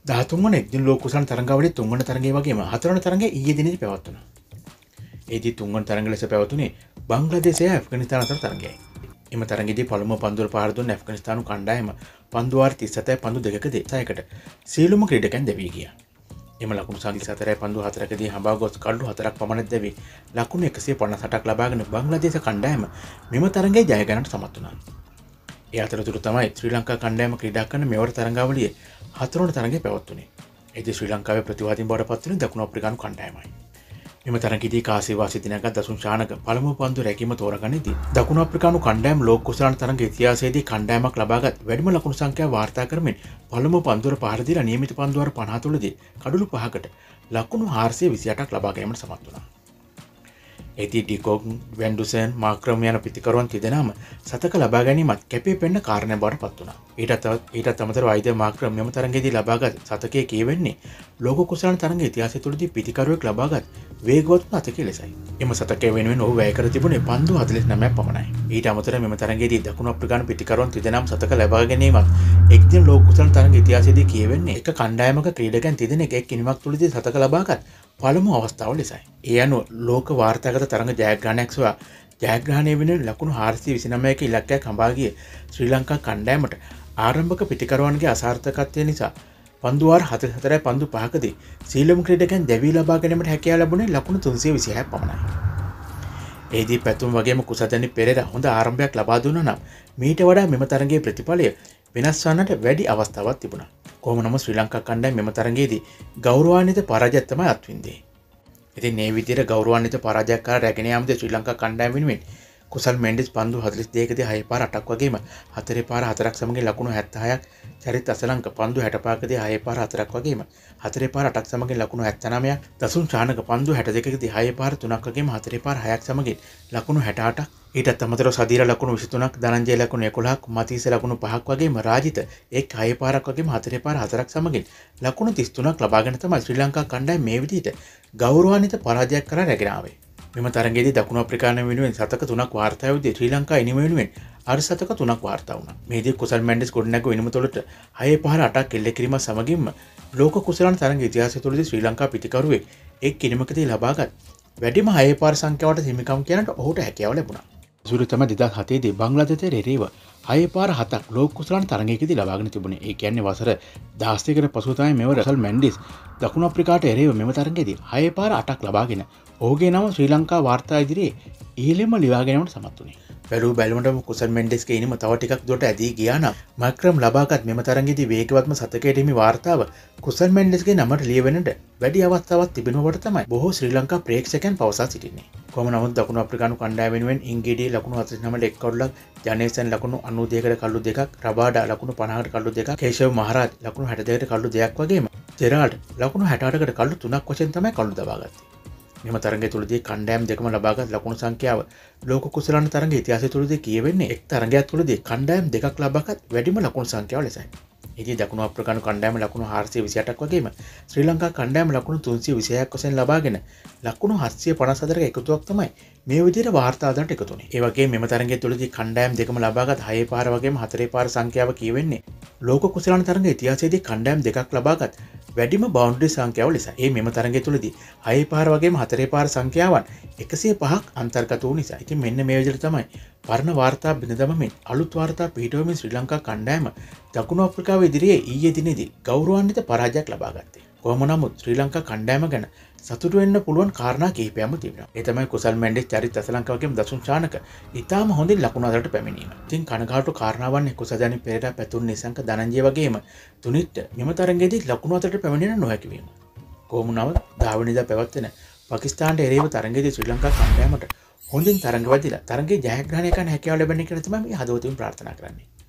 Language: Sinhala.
13 වන එක්දින ලෝක කුසලාන තරඟාවලියේ 3 වන තරඟය වගේම 4 වන තරඟය ඊයේ දිනේදී පැවැත්වුණා. ඒදී 3 වන තරඟ ලෙස පැවතුනේ බංග්ලාදේශය ඇෆ්ගනිස්තාන අතර තරඟයයි. එම තරඟයේදී පළමුව පන්දුවට පහර දුන්න ඇෆ්ගනිස්තානු කණ්ඩායම පන්දු වාර 37යි පන්දු 2කදී 6කට සියලුම ක්‍රීඩකයන් දැවී ගියා. එම ලකුණු සංඛ්‍යා 34යි පන්දු 4කදී හඹා ගොස් කඩු 4ක් පමණ දැවී ලකුණු 158ක් ලබාගෙන බංග්ලාදේශ කණ්ඩායම මෙම තරඟයේ ජය ගන්නට සමත් වුණා. ඒ අතරතුර තමයි ශ්‍රී ලංකා කණ්ඩායම ක්‍රීඩා කරන මෙවර තරඟාවලියේ 4 වන තරඟය පැවැත්වුණේ. ඒදී ශ්‍රී ලංකාවේ ප්‍රතිවාදීන් බවට පත් වුණේ දකුණු අප්‍රිකානු කණ්ඩායමයි. මෙම තරඟයේදී කාසිවාසී දිනගත් දසුන් ශානක පළමුව පන්දු රැකීම තෝරගනිද්දී දකුණු අප්‍රිකානු කණ්ඩායම ලෝක කුසලාන තරඟ ඉතිහාසයේදී කණ්ඩායමක් ලබාගත් වැඩිම ලකුණු සංඛ්‍යාව වාර්තා කරමින් පළමුව පන්දුවට පහර දීලා නියමිත පන්දු වාර 50 තුලදී කඩලු 5කට ලකුණු 428ක් ලබා ගැනීමට සමත් වුණා. ඒදී ඩිකොග් වෙන්ඩුසන් මාක්‍රම් යන පිතිකරුවන් තිදෙනාම සතක ලබා ගැනීමත් කැපී පෙනෙන කාරණයක් බවට පත් වුණා. ඊටත් අමතරව වෛද්‍ය මාක්‍රම් මෙම තරඟයේදී ලබාගත් සතකයේ කියවෙන්නේ ලෝක කුසලාන තරඟ ඉතිහාසය තුළදී පිතිකරුවෙක් ලබාගත් වේගවත් අතකයේ ලෙසයි. එම සතකයේ වෙනුවෙන් ඔහු වැය කර තිබුණේ පන්දු 49ක් පමණයි. ඊට අමතරව මෙම තරඟයේදී දකුණු අප්‍රිකානු පිතිකරුවන් තිදෙනාම සතක ලබා ගැනීමත් එක්දින ලෝක කුසලාන තරඟ ඉතිහාසයේදී කියවෙන්නේ එක කණ්ඩායමක ක්‍රීඩකයන් තිදෙනෙක් එක් කිනිමක් තුළදී සතක ලබාගත් පළමු අවස්ථාව ලෙසයි. ඒ අනුව ලෝක වාර්තාගත තරඟ ජයග්‍රහණයක් සොයා ජයග්‍රහණය වෙනුවෙන් ලකුණු 429ක ඉලක්කයක් හඹා ගිය ශ්‍රී ලංකා කණ්ඩායමට ආරම්භක පිටිකරුවන්ගේ අසාර්ථකත්වය නිසා පන්දු වාර 44යි පන්දු 5කදී සීලම් ක්‍රීඩකයන් දැවී ලබා ගැනීමට හැකියාව ලැබුණේ ලකුණු 326ක් පමණයි. ඒදී පැතුම් වගේම කුසදනි පෙරේරා හොඳ ආරම්භයක් ලබා දුන්නා නම් මීට වඩා මෙම තරඟයේ ප්‍රතිඵලය වෙනස් වන්නට වැඩි අවස්ථාවක් තිබුණා. කොහොම නමුත් ශ්‍රී ලංකා කණ්ඩායම මෙම තරඟයේදී ගෞරවාන්විත පරාජයක් තමයි අත්විඳේ. ඉතින් මේ විදිහට ගෞරවාන්විත පරාජයක් කරලා රැගෙන යාමද ශ්‍රී ලංකා කණ්ඩායම වෙනුවෙන් කුසල් මෙන්ඩිස් පන්දු 42කදී 6 පාර 8ක් වගේම 4 පාර 4ක් සමගින් ලකුණු 76ක් චරිත අසලංක පන්දු 65කදී 6 පාර 4ක් වගේම 4 පාර 8ක් සමගින් ලකුණු 79ක් දසුන් ශානක පන්දු 62කදී 6 පාර 3ක් වගේම 4 පාර 6ක් සමගින් ලකුණු 68ක් ඊටත් අමතරව සදීර ලකුණු 23ක් ධනංජය ලකුණු 11ක් මතීස ලකුණු 5ක් වගේම රාජිත එක් 6 පාරක් වගේම 4 පාර 4ක් සමගින් ලකුණු 33ක් ලබාගෙන තමයි ශ්‍රී ලංකා කණ්ඩායම මේ විදිහට ගෞරවාන්විත පරාජයක් කරලා රැගෙන ආවේ. මෙම තරඟයේදී දකුණු අප්‍රිකානු වෙනුවෙන් සතක 3ක් වාර්තා වුදී ශ්‍රී ලංකා ඉනිම වෙනුවෙන් අර්ධසතක 3ක් වාර්තා වුණා. මේදී කුසල් මෙන්ඩිස් ගොඩනැගු ඉනිම තුළට 6 පාර 8ක් එල්ල කිරීම සමගින්ම ලෝක කුසලාන තරඟ ඉතිහාසය තුළදී ශ්‍රී ලංකා පිතිකරුවෙක් එක් ඉනිමකදී ලබාගත් වැඩිම 6 පාර සංඛ්‍යාවට හිමිකම් කියනට ඔහුට හැකියාව ලැබුණා. සුළු තමයි 2007 දී බංග්ලාදේශයේ එරෙහිව 6 පාර 7ක් ලෝක කුසලාන තරඟයකදී ලබාගෙන තිබුණේ. ඒ කියන්නේ වසර 16කට පසු තමයි මෙවර කුසල් මෙන්ඩිස් දකුණු අප්‍රිකාට එරෙහිව මෙම තරඟයේදී 6 පාර 8ක් ලබාගෙන ඔහුගේ නම ශ්‍රී ලංකා වාර්තා ඉදිරියේ ඉහළින්ම ලියා ගැනීමට සමත් වුණේ. බැලුමටම කුසල් මෙන්ඩිස්ගේ ඉනිම තව ටිකක් දුරට ඇදී ගියා නම් මාක්‍රම් ලබාගත් මෙම තරඟයේදී වේගවත්ම සතකයට හිමි වාර්තාව කුසල් මෙන්ඩිස්ගේ නමට ලියවෙන්නට වැඩි අවස්ථාවක් තිබෙන කොට තමයි බොහෝ ශ්‍රී ලංකා ප්‍රේක්ෂකයන් පවසා සිටින්නේ. කොහොම නමුත් දකුණු අප්‍රිකානු කණ්ඩායම වෙනුවෙන් ඉංගීඩී ලකුණු 49ට එක් කඩුලක්, ජනේසන් ලකුණු 92කට කඩලු 2ක්, රබාඩා ලකුණු 50කට කඩලු 2ක්, කේෂව් මහරාජ් ලකුණු 62කට කඩලු 2ක් වගේම ජෙරාල්ඩ් ලකුණු 68කට කඩලු 3ක් වශයෙන් තමයි කඩලු දබාගත්තේ. මෙම තරඟය තුළදී කණ්ඩායම් දෙකම ලබාගත් ලකුණු සංඛ්‍යාව ලෝක කුසලාන තරඟ ඉතිහාසය තුළදී කියවෙන්නේ එක් තරඟයක් තුළදී කණ්ඩායම් දෙකක් ලබාගත් වැඩිම ලකුණු සංඛ්‍යාව ලෙසයි. ඉතින් දකුණු අප්‍රිකානු කණ්ඩායම ලකුණු 428ක් වගේම ශ්‍රී ලංකා කණ්ඩායම ලකුණු 326ක් වශයෙන් ලබාගෙන ලකුණු 754ක එකතුවක් තමයි මේ විදිහට වාර්තා ආදාට එකතු වුණේ. ඒ වගේම මෙම තරඟය තුළදී කණ්ඩායම් දෙකම ලබාගත් 6 පාර වගේම 4 පාර සංඛ්‍යාව කියවෙන්නේ ලෝක කුසලාන තරඟ ඉතිහාසයේදී කණ්ඩායම් දෙකක් ලබාගත් වැඩිම බවුන්ඩරි සංඛ්‍යාව ලෙසයි. මේ මෙම තරඟය තුළදී 6 පාර වගේම 4 පාර සංඛ්‍යාවන් 105ක් අන්තර්ගත වූ නිසා. ඉතින් මෙන්න මේ විදිහට තමයි පරණ වාර්තා බිඳ දමමින් අලුත් වාර්තා පිටවමින් ශ්‍රී ලංකා කණ්ඩායම දකුණු අප්‍රිකාව ඉදිරියේ ඊයේ දිනේදී ගෞරවාන්විත පරාජයක් ලබා ගත්තේ. කොහොම නමුත් ශ්‍රී ලංකා කණ්ඩායම ගැන සතුටු වෙන්න පුළුවන් කාරණා කිහිපයක්ම තිබෙනවා. ඒ තමයි කුසල් මෙන්ඩිස් චරිත අසලංක වගේම දසුන් ශානක ඉතාම හොඳින් ලකුණු අතරට පැමිණීම. ඉතින් කනගාටු කාරණාවන්නේ කුසදනි පෙරේරා, පැතුම් නිසංක, ධනංජය වගේම තුනිත් මෙම තරඟයේදී ලකුණු අතරට පැමිණෙන්න නොහැකි වීම. කොහොම නමුත් 10 වෙනිදා පැවැත්වෙන පාකිස්තානට එරෙහිව තරඟයේදී ශ්‍රී ලංකා කණ්ඩායමට හොඳින් තරඟ වැදිලා තරඟයේ ජයග්‍රහණය කරන්න හැකියාව ලැබෙන්න කියලා තමයි මේ හදවතින් ප්‍රාර්ථනා කරන්නේ.